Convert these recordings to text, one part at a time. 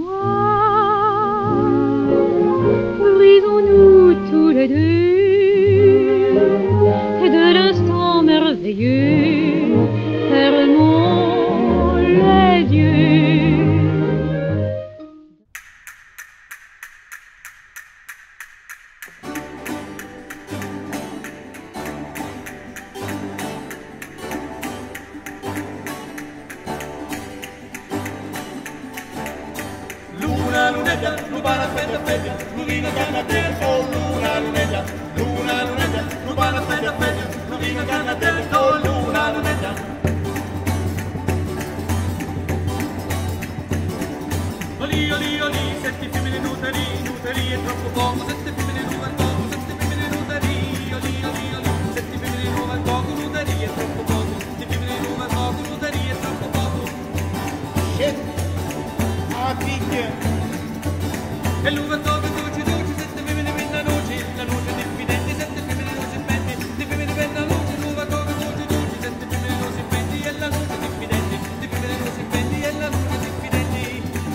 moi. Brisons-nous tous les deux de l'instant merveilleux. Fermons les yeux. Luna, lunetta, lupana, aspetta, aspetta, luvina, canna, del sol. Luna, lunetta, lupana, aspetta, aspetta, luvina, canna, del sol. Luna, lunetta. Oli, oli, oli, sette femmine nuteri, nuteri è troppo poco, sette femmine nuove al poco, sette femmine nuteri, oli, oli, oli, sette femmine nuove al poco, nuteri è troppo poco, sette femmine nuove al poco, nuteri è troppo poco. Shit! Ah, figlia! E l'uva dove dolce dolce, sette femmine penna noce, la noce diffidente, sette femmine non serpenti, sette femmine penna noce, l'uva dove dolce dolce, sette femmine non serpenti, e la noce diffidente, sette femmine non serpenti, e la noce diffidente.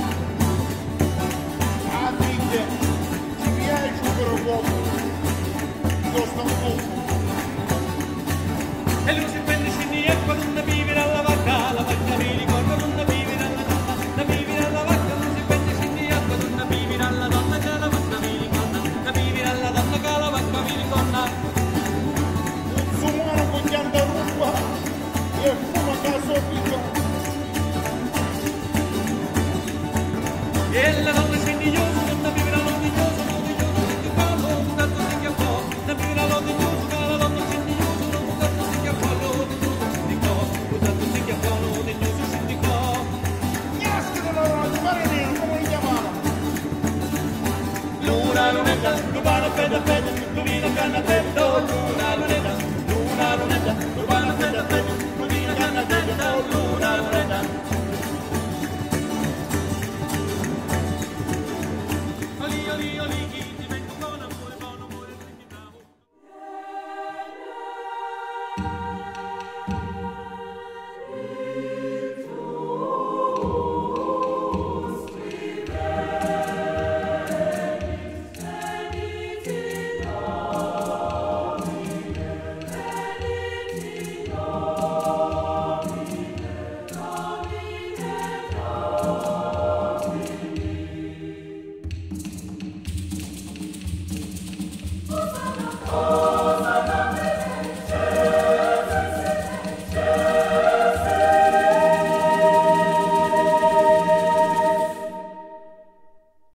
Ah, figlia! Ci piace però poco! Costa un poco! E lui si prende scendi e quando non vive alla vacca mi ricorda non vive alla donna, la vive alla vacca, lui si prende scendi e quando non vive alla donna, che la vacca mi ricorda, la vive alla donna, che la vacca mi ricorda. Un sumano con pianta ruba e fuma caso picco! E la donna scendi io, non vive la donna dignosa, non dignosa, se ti parlo, un tanto si chiappò, la vive la donna dignosa, che la donna scendi io, un tanto si chiappò, un tanto si chiappò, dignoso si indicò. Casca della rosa, mare nero, come li chiamavano? Luna, lunetta, lupana, aspetta, aspetta, luvina, canna, tetto. Luna, lunetta, lupana, aspetta, aspetta,